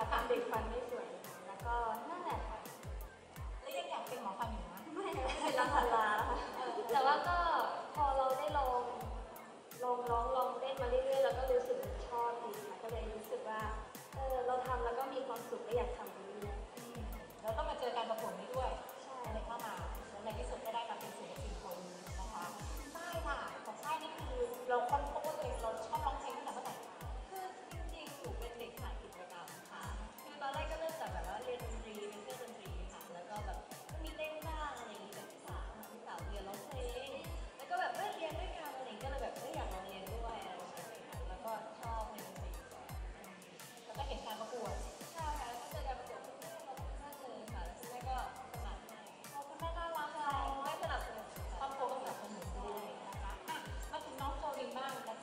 เป็นเด็กฟันไม่สวยแล้วก็นั่นแหละค่ะแล้วยังอยากเป็นหมอฟันอยู่นะไม่เป็นรักพันลาค่ะแต่ว่าก็พอเราได้ลองร้องลองเต้นมาเรื่อยๆแล้วก็รู้สึกชอบดีค่ะก็เลยรู้สึกว่าเราทำแล้วก็มีความสุขและอยากทำไปเรื่อยๆแล้วก็มาเจอการประกวดนี้ด้วยใช่เลยเข้ามาแล้วในที่สุดก็ได้มาเป็นศิลปินคนนะคะฝ้ายค่ะของฝ้ายนี่คือเราค้นพบว่าตัวเองเราชอบร้องเพลงตั้งแต่เมื่อไหร่คือจริงๆหนูเป็นเด็กสายกิจกรรมค่ะคือตอนแรกก็เริ่มจากแบบว่าเรียนดนตรีเป็นเพื่อนดนตรีค่ะแล้วก็แบบก็มีเต้นบ้างอะไรอย่างงี้กับพี่สาวเรียนร้องเพลงแล้วก็แบบเรียนด้วยกันอะไรอย่างเงี้ยก็เลยแบบอยากลองเรียนด้วยอะไรอย่างเงี้ยค่ะแล้วก็ชอบในดนตรีแล้วก็เห็นการประกวดใช่ค่ะแล้วก็เจอการประกวดที่แม่เราก็เจอค่ะแล้วคุณแม่ก็สมัครให้คุณแม่น่ารักใช่ไม่สนับสนุนครอบครัวก็สนับสนุนด้วยนะคะมาถึงน้องโจลินบ้างนะ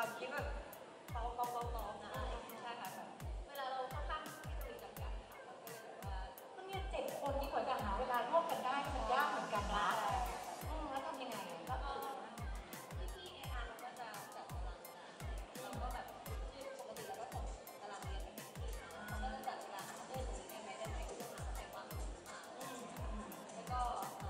ความคิดแบบเบาๆนะอะไรอย่างเงี้ยใช่ค่ะแบบเวลาเราค่อนข้างที่จะมีจำกัดค่ะเราก็เลยแบบว่าก็เนี่ย7 คนนี่กว่าจะหาเวลาร่วมกันได้มันยากเหมือนกันนะแล้วทำยังไงก็พี่เออาร์มันก็จะจัดตารางงานเราก็แบบคือปกติเราก็ส่งตารางเรียนไปให้พี่เขาก็จะจัดเวลาตรงนี้ได้ไหมก็จะหาใครว่างมาแล้วก็มา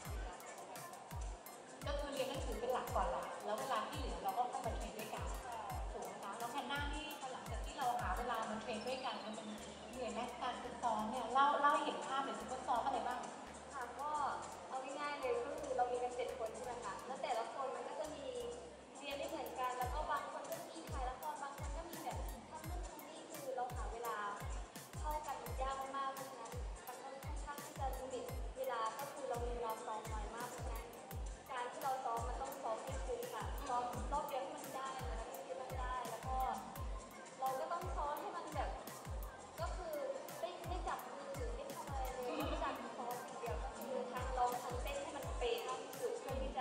ก็คือเรียนหนังสือเป็นหลักก่อนแหละแล้วเวลาที่เหลือเราก็ค่อยมาเทรนด้วยกันถูกไหมคะแล้วแพนด้านี่พอหลังจากที่เราหาเวลามาเทรนด้วยกันมันเหนื่อยไหมการฝึกซ้อมเนี่ยเล่าให้เห็นภาพหน่อยสิว่าซ้อมอะไรบ้างค่ะก็เอาง่ายๆเลยก็คือเรามีกัน7 คนใช่ไหมคะแล้วแต่ละคนมันก็จะมีเรียนไม่เหมือนกันแล้วก็บางคนก็มีถ่ายละครบางคนก็มีแบบทำนู่นทำนี่คือเราหาเวลาเข้ากันยากมากๆเพราะฉะนั้นมันค่อนข้างที่จะลิมิตเวลาก็คือเรามีเวลาซ้อมน้อยมากเพราะฉะนั้นการที่เราซ้อมมันต้องซ้อมให้คุ้มค่ะซ้อมรอบเดียวให้มันได้แล้วก็ที่มันได้แล้วก็เราก็ต้องซ้อมให้มันแบบก็คือไม่จับมือหรือไม่ทำอะไรเลยไม่จับซ้อมอย่างเดียวก็คือทั้งร้องทั้งเต้นให้มันเป๊ะมากที่สุดเพื่อที่จะ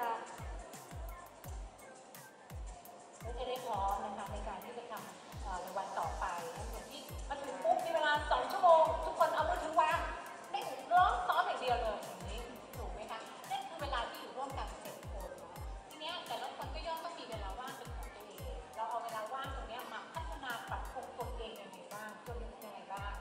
ก็จะได้พร้อมนะคะในการที่จะทำในวันต่อไปนะส่วนที่มาถึงปุ๊บมีเวลา2 ชั่วโมงทุกคนเอามือถือวางไม่ร้องซ้อมอย่างเดียวเลยอย่างนี้ถูกไหมคะนั่นคือเวลาที่อยู่ร่วมกัน7 คนนะทีเนี้ยแต่ละคนก็ย่อมต้องมีเวลาว่างเป็นของตัวเองเราเอาเวลาว่างตรงเนี้ยมาพัฒนาปรับปรุงตัวเองยังไงบ้างตัวเองยังไงบ้าง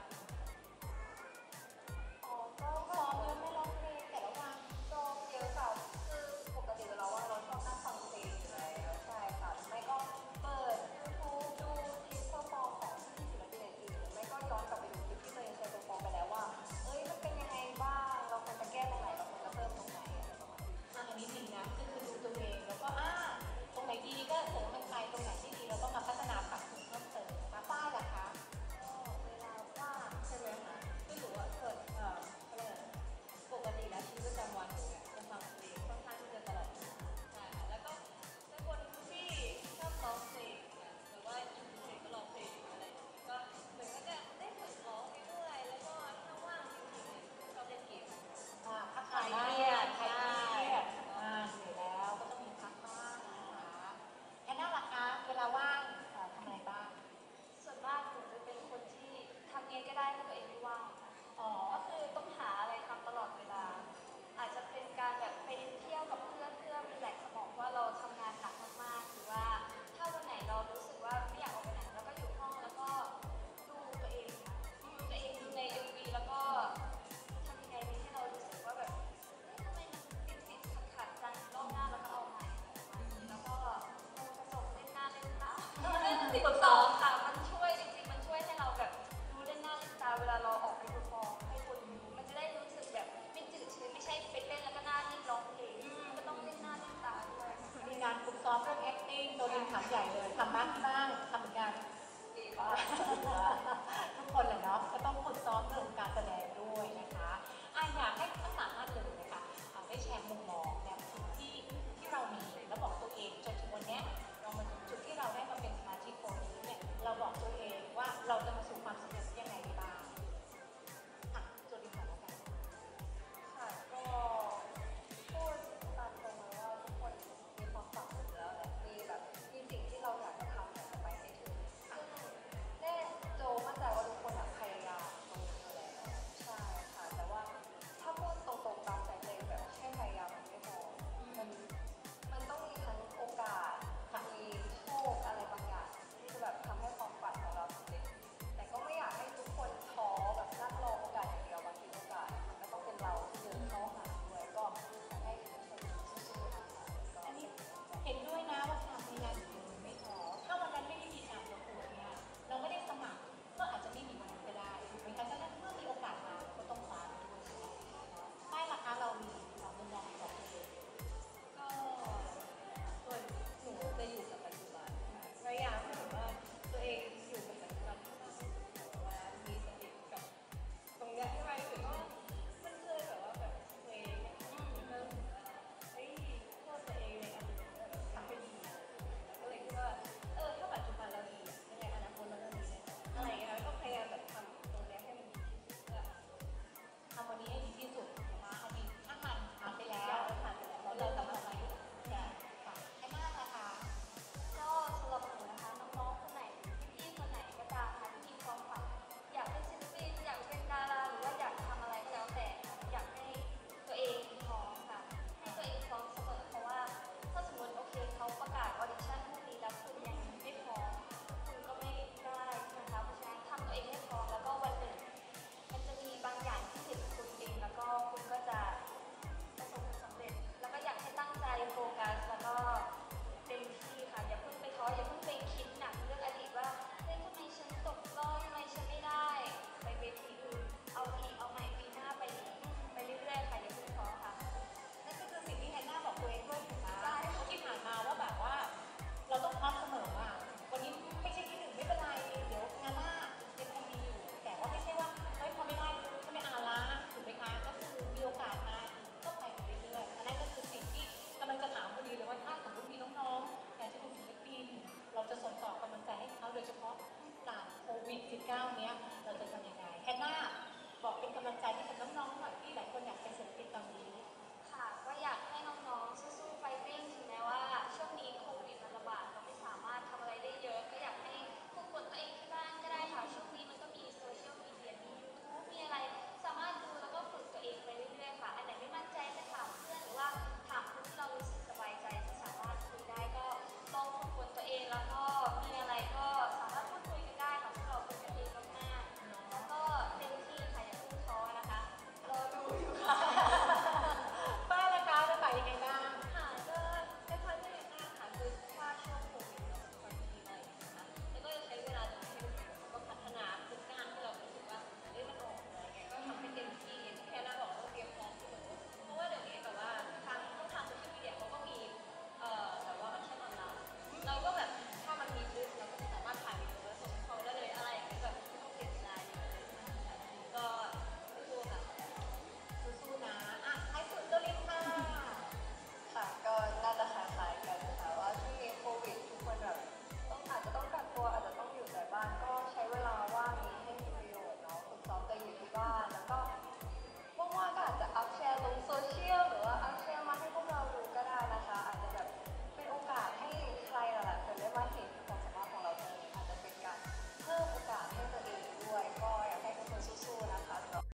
อ๋อก็ซ้อมแล้วไม่ร้องเพลงแต่ละวันซ้อมเยอะค่ะคือปกติเราว่าเราชอบนั่งฟังเพลงอยู่แล้วใช่ค่ะไม่ก็เปิด YouTube ดูคลิปโปรโมทของที่ศิลปินอื่นๆไม่ก็ย้อนกลับไปดูคลิปที่ตัวเองเคยโปรโมทไปแล้วว่าเอ้ยมันเป็นยังไงบ้างเราควรจะแก้ตรงไหนเราควรจะเพิ่มตรงไหนอะไรประมาณนี้อันนี้ดีนะก็คือดูตัวเองแล้วก็ตรงไหนดีก็เสริมมันไปตรงไหนที่ดีเราก็มาพัฒนาปรับปรุงเพิ่มเติมนะคะป้ายล่ะคะก็เวลาว่างใช่ไหมคะก็ถือว่าเกิดเขาเรียกอะไรปกติแล้วชีวิตประจำวันหนูเนี่ยจะฟังเพลงค่อนข้างที่จะตลอดเวลาใช่ค่ะแล้วก็เป็นคนที่ชอบร้องเพลงเนี่ยหรือว่าอยู่เฉยๆก็ร้องเพลงอะไรอย่างเงี้ยก็เหมือนก็จะได้ฝึกร้องไปด้วยแล้วก็ถ้าว่างจริงๆเนี่ยชอบเล่นเกมพักผ่อนได้ใครเครียดอยู่แล้วก็ต้องมีพักบ้างนะคะแอนน่าล่ะคะเวลาว่างทำอะไรบ้างส่วนมากหนูจะเป็นคนที่ทำเองก็ได้ถ้าตัวเองไม่ว่างค่ะอ๋อก็คือต้องหาอะไรทำตลอดเวลา อาจจะเป็นการแบบไปเที่ยวกับเพื่อนเพื่อรีแลกซ์สมองว่าเราทำงานหนักมากๆหรือว่าถ้าวันไหนเรารู้สึกว่าไม่อยากออกไปไหนเราก็อยู่ห้องแล้วก็ดูตัวเองค่ะดูตัวเองดูใน MV แล้วก็ทำยังไงดีให้เรารู้สึกว่าแบบเอ๊ะทำไมมันติดขัดจังรอบหน้าเราก็เอาใหม่แล้วก็มองกระจกเล่นหน้าเล่นตาเล่นติดต่อค่ะมันช่วยจริงๆมันช่วยให้เราแบบดูเล่นหน้าเล่นตาเวลาเราออกไปเพอร์ฟอร์มให้คนดูมันจะได้รู้สึกแบบไม่จืดชืดไม่ใช่ไปเต้นแล้วก็หน้านิ่งร้องเพลงก็ต้องเล่นหน้าเล่นตาด้วยมีงานฝึกซ้อมเรื่อง acting ตัวเองถามใหญ่เลยทำบ้างที่บ้างทำเหมือนกัน ทุกคนเลยเนาะก็ต้องฝึกซ้อมเรื่องการแสดงด้วยนะคะอยากให้ทั้ง3 ท่านเลยนะคะได้แชร์มุมมองแนวคิดที่เรามีแล้วบอกตัวเองจนถึงวันนี้